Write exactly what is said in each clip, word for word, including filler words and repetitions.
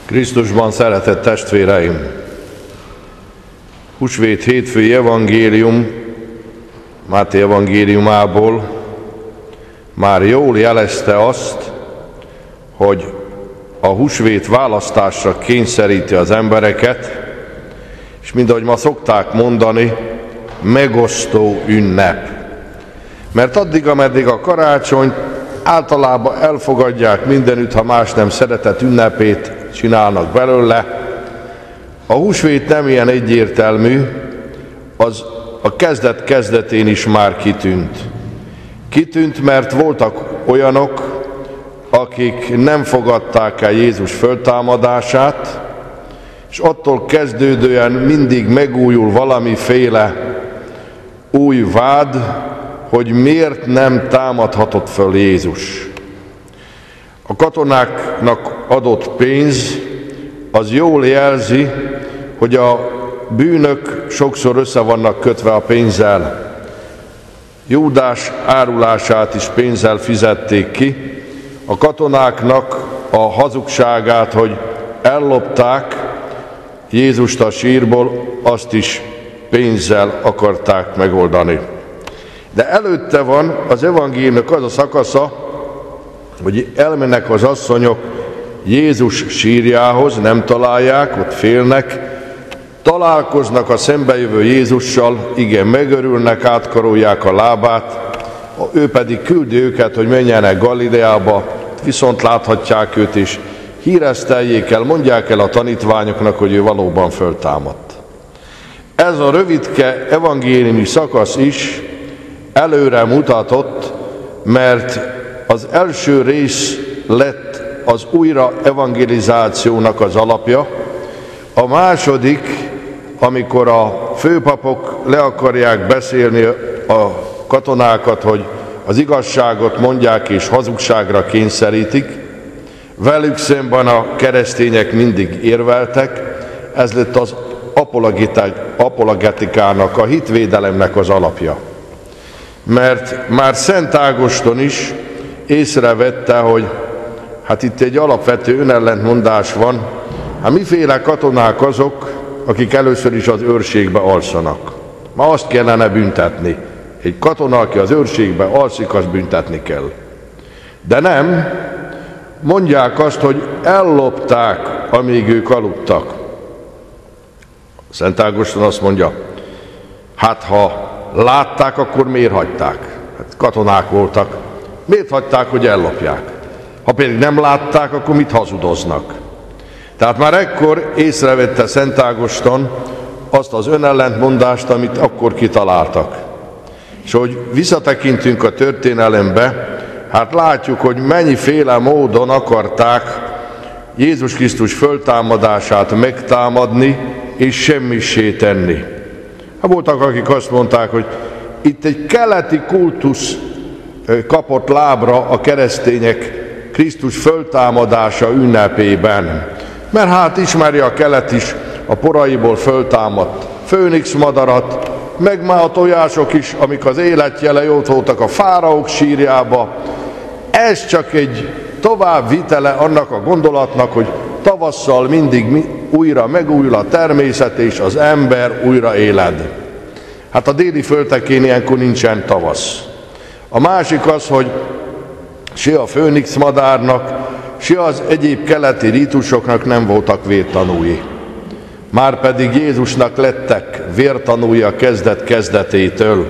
Krisztusban szeretett testvéreim! Húsvét hétfői evangélium, Máté evangéliumából már jól jelezte azt, hogy a húsvét választásra kényszeríti az embereket, és mind ahogy ma szokták mondani, megosztó ünnep. Mert addig, ameddig a karácsonyt általában elfogadják mindenütt, ha más nem szeretett ünnepét csinálnak belőle, a húsvét nem ilyen egyértelmű, az a kezdet kezdetén is már kitűnt. Kitűnt, mert voltak olyanok, akik nem fogadták el Jézus föltámadását, és attól kezdődően mindig megújul valamiféle új vád, hogy miért nem támadhatott föl Jézus. A katonáknak adott pénz az jól jelzi, hogy a bűnök sokszor össze vannak kötve a pénzzel. Júdás árulását is pénzzel fizették ki, a katonáknak a hazugságát, hogy ellopták Jézust a sírból, azt is pénzzel akarták megoldani. De előtte van az evangéliumnak az a szakasza, hogy elmennek az asszonyok Jézus sírjához, nem találják, ott félnek, találkoznak a szembejövő Jézussal, igen, megörülnek, átkarolják a lábát, ő pedig küldi őket, hogy menjenek Galileába, viszont láthatják őt is, híreszteljék el, mondják el a tanítványoknak, hogy ő valóban föltámadt. Ez a rövidke evangéliumi szakasz is előre mutatott, mert az első rész lett az újra evangelizációnak az alapja, a második, amikor a főpapok le akarják beszélni a katonákat, hogy az igazságot mondják és hazugságra kényszerítik, velük szemben a keresztények mindig érveltek, ez lett az apologetikának, a hitvédelemnek az alapja. Mert már Szent Ágoston is észrevette, hogy hát itt egy alapvető önellentmondás van, hát miféle katonák azok, akik először is az őrségbe alszanak. Ma azt kellene büntetni. Egy katona, aki az őrségbe alszik, azt büntetni kell. De nem, mondják azt, hogy ellopták, amíg ők aludtak. Szent Ágoston azt mondja, hát ha látták, akkor miért hagyták? Hát katonák voltak. Miért hagyták, hogy ellopják? Ha pedig nem látták, akkor mit hazudoznak? Tehát már ekkor észrevette Szent Ágoston azt az önellentmondást, amit akkor kitaláltak. És hogy visszatekintünk a történelembe, hát látjuk, hogy mennyiféle módon akarták Jézus Krisztus föltámadását megtámadni és semmissé tenni. Hát voltak, akik azt mondták, hogy itt egy keleti kultusz kapott lábra a keresztények Krisztus föltámadása ünnepében. Mert hát ismeri a kelet is a poraiból föltámadt főnix madarat, meg már a tojások is, amik az életjele ott voltak a fáraók sírjába. Ez csak egy továbbvitele annak a gondolatnak, hogy tavasszal mindig újra megújul a természet, és az ember újra éled. Hát a déli földtekén ilyenkor nincsen tavasz. A másik az, hogy se a főnix madárnak, se az egyéb keleti rítusoknak nem voltak vértanúi. Márpedig Jézusnak lettek vértanúi a kezdet kezdetétől.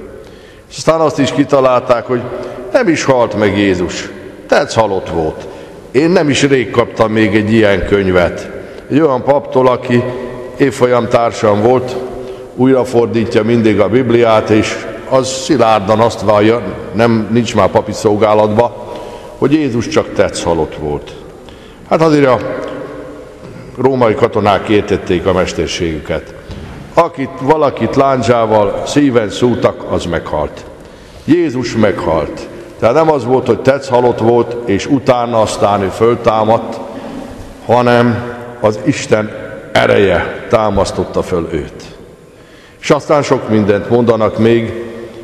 És aztán azt is kitalálták, hogy nem is halt meg Jézus, tetsz halott volt. Én nem is rég kaptam még egy ilyen könyvet. Egy olyan paptól, aki évfolyam társam volt, újrafordítja mindig a Bibliát, és az szilárdan azt vallja, nem, nincs már papi szolgálatban, hogy Jézus csak tetsz halott volt. Hát azért a római katonák értették a mesterségüket. Akit valakit lándzsával szíven szúrtak, az meghalt. Jézus meghalt. Tehát nem az volt, hogy tetsz halott volt, és utána aztán ő föltámadt, hanem az Isten ereje támasztotta föl őt. És aztán sok mindent mondanak még,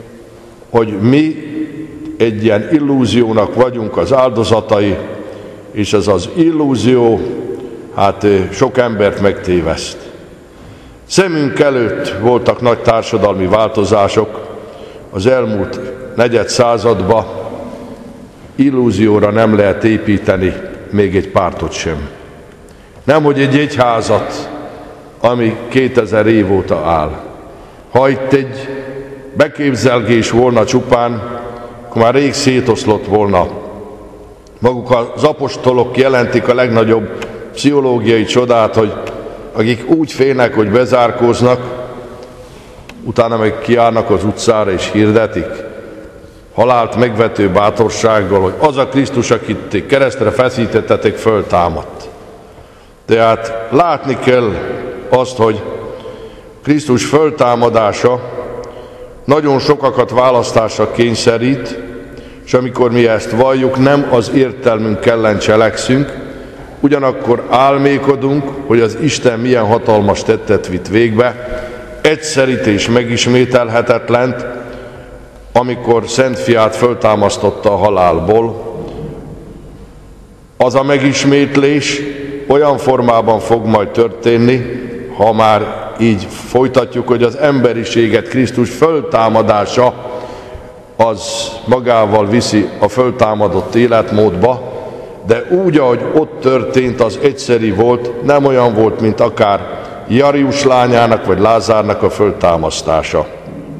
hogy mi egy ilyen illúziónak vagyunk az áldozatai, és ez az illúzió, hát sok embert megtéveszt. Szemünk előtt voltak nagy társadalmi változások az elmúlt negyed században, illúzióra nem lehet építeni még egy pártot sem. Nemhogy egy egyházat, ami kétezer év óta áll. Ha itt egy beképzelgés volna csupán, akkor már rég szétoszlott volna. Maguk az apostolok jelentik a legnagyobb pszichológiai csodát, hogy akik úgy félnek, hogy bezárkóznak, utána meg kiállnak az utcára és hirdetik, halált megvető bátorsággal, hogy az a Krisztus, akit keresztre feszítettetek, föltámadt. Tehát látni kell azt, hogy Krisztus föltámadása nagyon sokakat választásra kényszerít, és amikor mi ezt valljuk, nem az értelmünk ellen cselekszünk, ugyanakkor álmékodunk, hogy az Isten milyen hatalmas tettet vitt végbe, egyszerit és megismételhetetlent, amikor Szent Fiát föltámasztotta a halálból. Az a megismétlés olyan formában fog majd történni, ha már így folytatjuk, hogy az emberiséget Krisztus föltámadása az magával viszi a föltámadott életmódba, de úgy, ahogy ott történt, az egyszeri volt, nem olyan volt, mint akár Jarius lányának vagy Lázárnak a föltámasztása.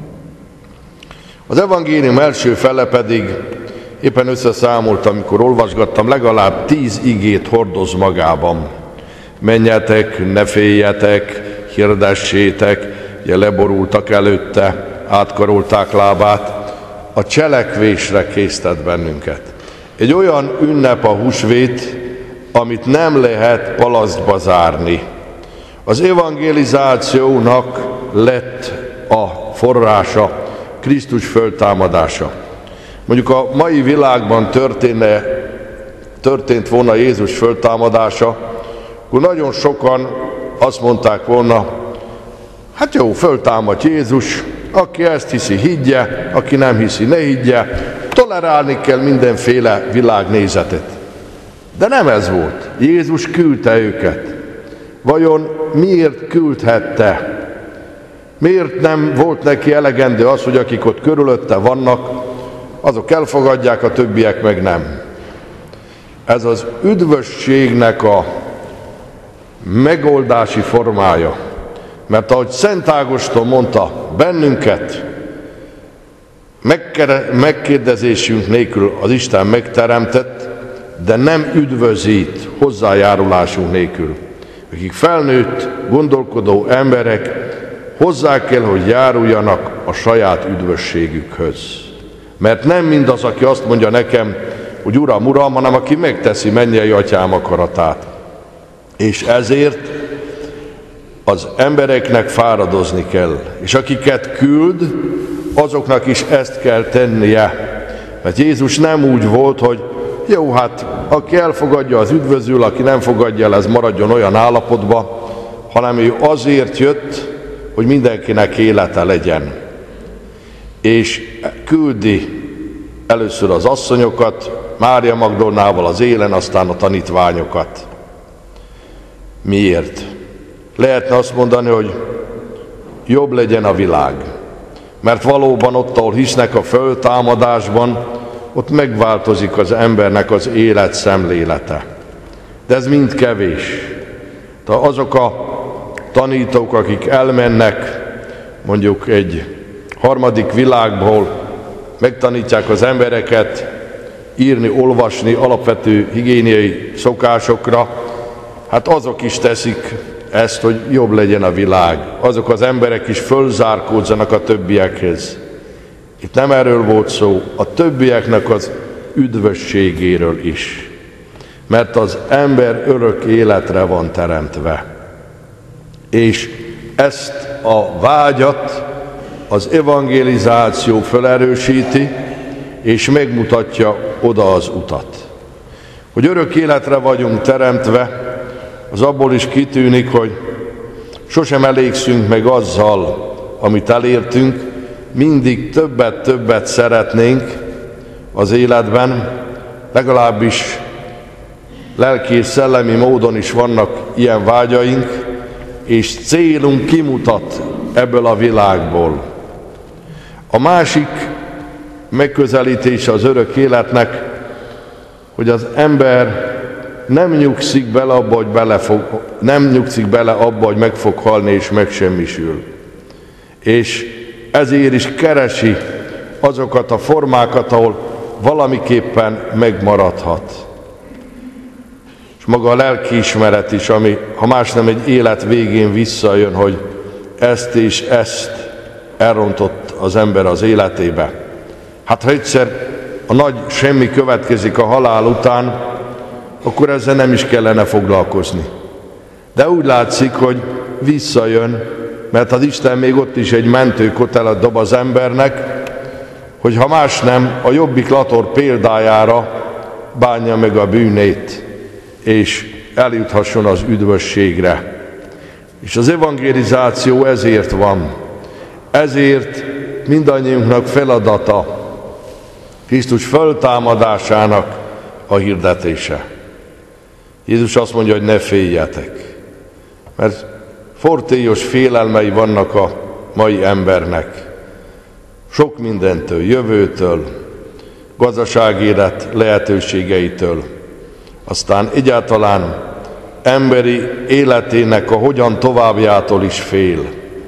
Az evangélium első fele pedig, éppen összeszámoltam, amikor olvasgattam, legalább tíz igét hordoz magában. Menjetek, ne féljetek, hirdessétek, ugye leborultak előtte, átkarolták lábát, a cselekvésre késztet bennünket. Egy olyan ünnep a húsvét, amit nem lehet palasztba zárni. Az evangelizációnak lett a forrása Krisztus föltámadása. Mondjuk a mai világban történne, történt volna Jézus föltámadása, akkor nagyon sokan azt mondták volna, hát jó, föltámad Jézus, aki ezt hiszi, higgye, aki nem hiszi, ne higgye, tolerálni kell mindenféle világnézetet. De nem ez volt. Jézus küldte őket. Vajon miért küldhette? Miért nem volt neki elegendő az, hogy akik ott körülötte vannak, azok elfogadják, a többiek meg nem? Ez az üdvösségnek a megoldási formája. Mert ahogy Szent Ágoston mondta, bennünket megkérdezésünk nélkül az Isten megteremtett, de nem üdvözít hozzájárulásunk nélkül. Akik felnőtt, gondolkodó emberek hozzá kell, hogy járuljanak a saját üdvösségükhöz. Mert nem mindaz, aki azt mondja nekem, hogy Uram, Uram, hanem aki megteszi mennyei Atyám akaratát. És ezért az embereknek fáradozni kell. És akiket küld, azoknak is ezt kell tennie. Mert Jézus nem úgy volt, hogy jó, hát aki elfogadja, az üdvözül, aki nem fogadja el, ez maradjon olyan állapotban, hanem ő azért jött, hogy mindenkinek élete legyen. És küldi először az asszonyokat, Mária Magdolnával az élen, aztán a tanítványokat. Miért? Lehetne azt mondani, hogy jobb legyen a világ. Mert valóban ott, ahol hisznek a föltámadásban, ott megváltozik az embernek az élet szemlélete. De ez mind kevés. De azok a tanítók, akik elmennek mondjuk egy harmadik világból, megtanítják az embereket írni, olvasni alapvető higiéniai szokásokra, hát azok is teszik ezt, hogy jobb legyen a világ. Azok az emberek is fölzárkódzanak a többiekhez. Itt nem erről volt szó, a többieknek az üdvösségéről is. Mert az ember örök életre van teremtve. És ezt a vágyat az evangelizáció felerősíti, és megmutatja oda az utat. Hogy örök életre vagyunk teremtve, az abból is kitűnik, hogy sosem elégszünk meg azzal, amit elértünk, mindig többet-többet szeretnénk az életben, legalábbis lelki és szellemi módon is vannak ilyen vágyaink, és célunk kimutat ebből a világból. A másik megközelítése az örök életnek, hogy az ember nem nyugszik bele abba, hogy bele fog, nem nyugszik bele abba, hogy meg fog halni és megsemmisül. És ezért is keresi azokat a formákat, ahol valamiképpen megmaradhat. És maga a lelkiismeret is, ami, ha más nem, egy élet végén visszajön, hogy ezt és ezt elrontott az ember az életébe. Hát ha egyszer a nagy semmi következik a halál után, akkor ezzel nem is kellene foglalkozni. De úgy látszik, hogy visszajön, mert az Isten még ott is egy mentőkötelet dob az embernek, hogy ha más nem, a Jobbik Lator példájára bánja meg a bűnét, és eljuthasson az üdvösségre. És az evangelizáció ezért van. Ezért mindannyiunknak feladata Krisztus föltámadásának a hirdetése. Jézus azt mondja, hogy ne féljetek, mert fortélyos félelmei vannak a mai embernek. Sok mindentől, jövőtől, gazdaságélet lehetőségeitől, aztán egyáltalán emberi életének a hogyan továbbjától is fél.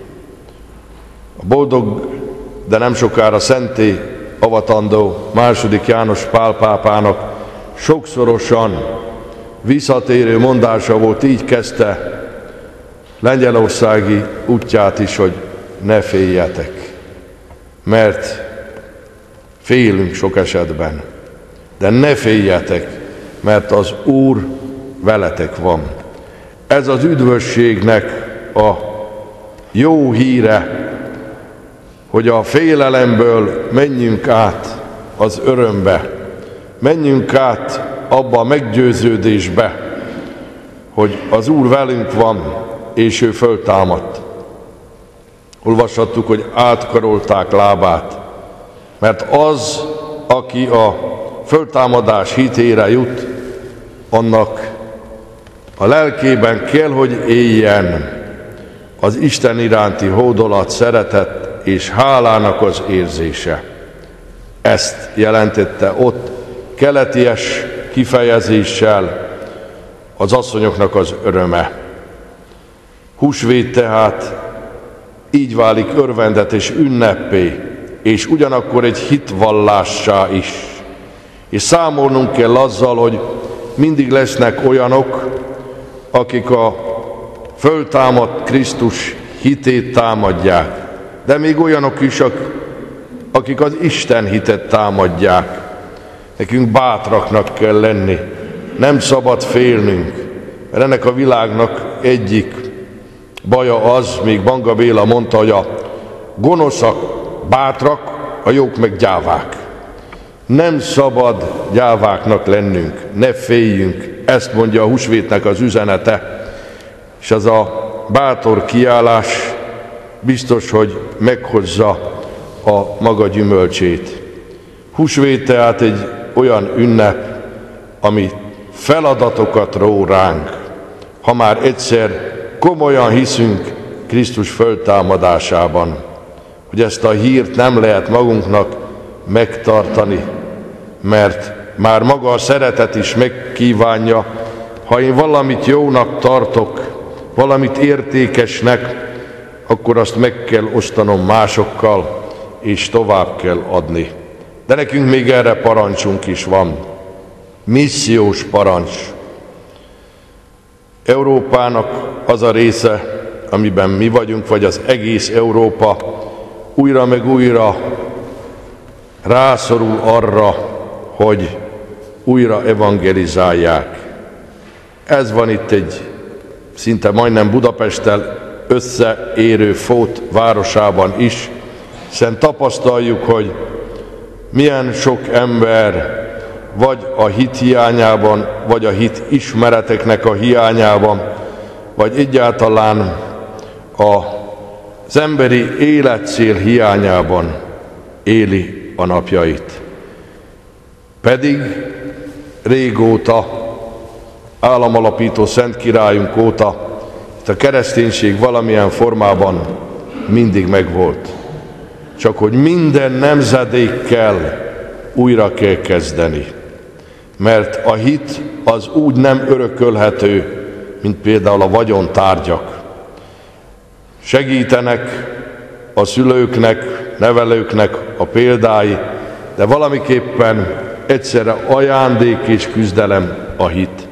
A boldog, de nem sokára szenté avatandó második János Pál pápának sokszorosan visszatérő mondása volt, így kezdte lengyelországi útját is, hogy ne féljetek, mert félünk sok esetben, de ne féljetek, mert az Úr veletek van. Ez az üdvösségnek a jó híre, hogy a félelemből menjünk át az örömbe, menjünk át abba a meggyőződésbe, hogy az Úr velünk van, és ő föltámadt. Olvashattuk, hogy átkarolták lábát, mert az, aki a föltámadás hitére jut, annak a lelkében kell, hogy éljen az Isten iránti hódolat, szeretet és hálának az érzése. Ezt jelentette ott keleties kifejezéssel az asszonyoknak az öröme. Húsvét tehát így válik örvendet és ünneppé, és ugyanakkor egy hitvallássá is. És számolnunk kell azzal, hogy mindig lesznek olyanok, akik a föltámadt Krisztus hitét támadják, de még olyanok is, akik az Isten hitet támadják. Nekünk bátraknak kell lenni, nem szabad félnünk, mert ennek a világnak egyik baja az, még Banga Béla mondta, hogy a gonoszak bátrak, a jók meg gyávák. Nem szabad gyáváknak lennünk, ne féljünk, ezt mondja a húsvétnek az üzenete, és az a bátor kiállás biztos, hogy meghozza a maga gyümölcsét. Húsvét tehát egy olyan ünnep, ami feladatokat ró ránk, ha már egyszer komolyan hiszünk Krisztus föltámadásában, hogy ezt a hírt nem lehet magunknak megtartani, mert már maga a szeretet is megkívánja, ha én valamit jónak tartok, valamit értékesnek, akkor azt meg kell osztanom másokkal, és tovább kell adni. De nekünk még erre parancsunk is van. Missziós parancs. Európának az a része, amiben mi vagyunk, vagy az egész Európa újra meg újra rászorul arra, hogy újra evangelizálják. Ez van itt egy szinte majdnem Budapesttel összeérő Fót városában is, hiszen tapasztaljuk, hogy milyen sok ember vagy a hit hiányában, vagy a hit ismereteknek a hiányában, vagy egyáltalán az emberi életcél hiányában éli a napjait. Pedig régóta államalapító szent királyunk óta itt a kereszténység valamilyen formában mindig megvolt. Csak hogy minden nemzedékkel újra kell kezdeni. Mert a hit az úgy nem örökölhető, mint például a vagyontárgyak. Segítenek a szülőknek, nevelőknek a példái, de valamiképpen egyszerre ajándék és küzdelem a hit.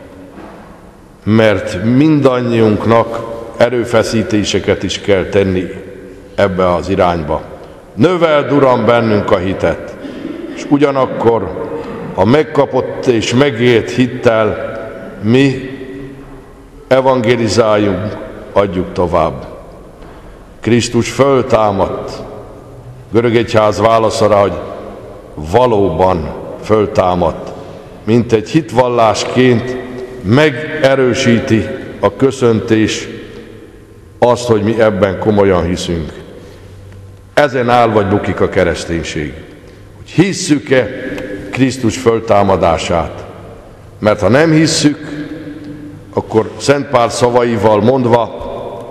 Mert mindannyiunknak erőfeszítéseket is kell tenni ebbe az irányba. Növeld, Uram, bennünk a hitet, és ugyanakkor a megkapott és megélt hittel mi evangelizáljunk, adjuk tovább. Krisztus föltámadt. Görög egyház válasza rá, hogy valóban föltámadt, mint egy hitvallásként megerősíti a köszöntés azt, hogy mi ebben komolyan hiszünk. Ezen áll vagy bukik a kereszténység. Hogy hisszük-e Krisztus föltámadását? Mert ha nem hisszük, akkor Szent Pál szavaival mondva,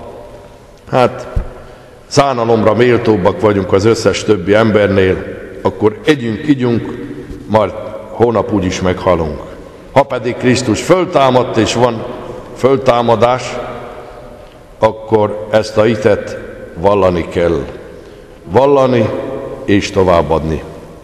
hát szánalomra méltóbbak vagyunk az összes többi embernél, akkor együnk, igyunk, majd holnap úgyis meghalunk. Ha pedig Krisztus föltámadt és van föltámadás, akkor ezt a hitet vallani kell. Vallani és továbbadni.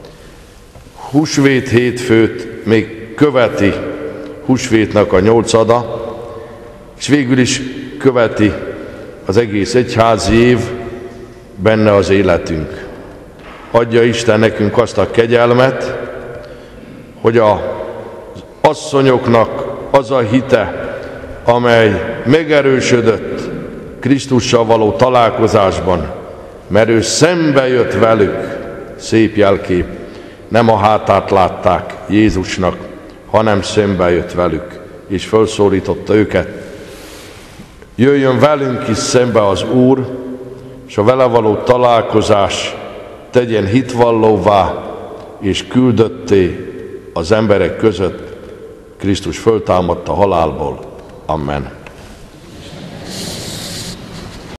Húsvét hétfőt még követi húsvétnak a nyolcada, és végül is követi az egész egyházi év, benne az életünk. Adja Isten nekünk azt a kegyelmet, hogy az asszonyoknak az a hite, amely megerősödött Krisztussal való találkozásban, mert ő szembe jött velük, szép jelkép, nem a hátát látták Jézusnak, hanem szembe jött velük, és felszólította őket. Jöjjön velünk is szembe az Úr, és a vele való találkozás tegyen hitvallóvá, és küldötté az emberek között. Krisztus föltámadt a halálból. Amen.